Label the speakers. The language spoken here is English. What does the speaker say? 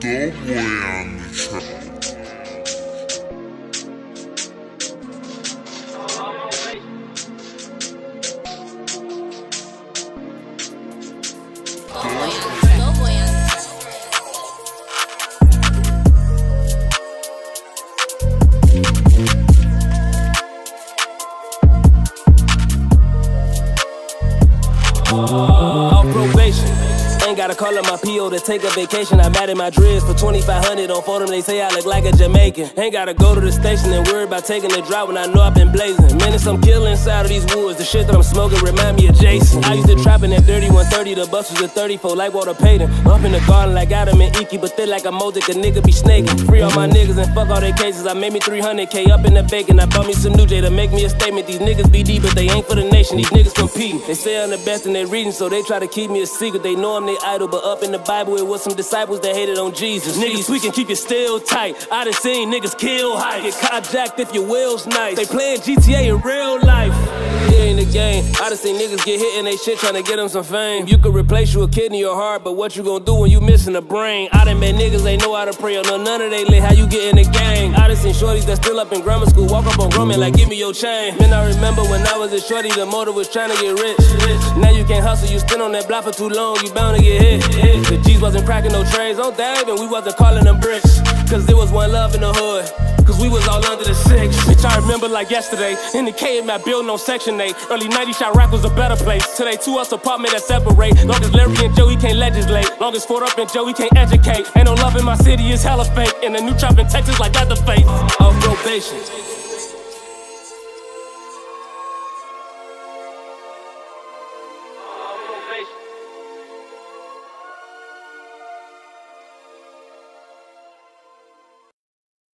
Speaker 1: Off probation, ain't gotta call up my PO to take a vacation. I'm mad at my dreads for 2,500 on photo. They say I look like a Jamaican. Ain't gotta go to the station and worry about taking a drive when I know I've been blazing. Man, it's some kill inside of these woods. The shit that I'm smoking remind me of Jason. I used to trap in that 3130. The bus was a 34 like Walter Payton. Up in the garden like Adam and Iki, but they like a Mosaic, a nigga be snaking. Free all my niggas and fuck all their cases. I made me 300K up in the bacon. I bought me some new J to make me a statement. These niggas be deep, but they ain't for the nation. These niggas competing. They say I'm the best in their region, so they try to keep me a secret. They know I'm their idol, but up in the Bible it was some disciples that hated on Jesus. Niggas, we can keep you still tight. I done seen niggas kill hype. Get carjacked if your will's nice. They playing GTA in real life. It ain't a game. I done seen niggas get hit in they shit trying to get them some fame. You could replace you a kidney or heart, but what you gonna do when you missing a brain? I done met niggas they know how to pray or know none of they lit. How you get in the gang? I done seen shorties that still up in grammar school walk up on grown men like give me your chain. Man, I remember when I was a shorty, the motive was trying to get rich. Now you can't hustle, you stand on that block for too long, you bound to get hit. The G's wasn't cracking no trays on Dave, and we wasn't calling them bricks. Cause there was one love in the hood, cause we was all under the six. Bitch, I remember like yesterday, in the KMF building on Section 8. Early 90s shot rap was a better place. Today 2 us apartment that separate. Long as Larry and Joey can't legislate, long as Ford up and Joey can't educate. Ain't no love in my city, it's hella fake. And the new trap in Texas like that the fate. Off probation,